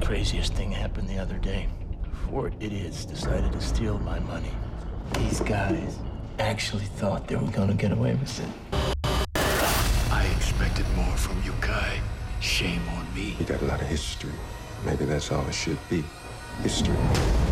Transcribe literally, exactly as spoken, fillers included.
craziest thing happened the other day. Four idiots decided to steal my money. These guys actually thought they were gonna get away with it. I expected more from you, Kai. Shame on me. You got a lot of history. Maybe that's all it should be. History.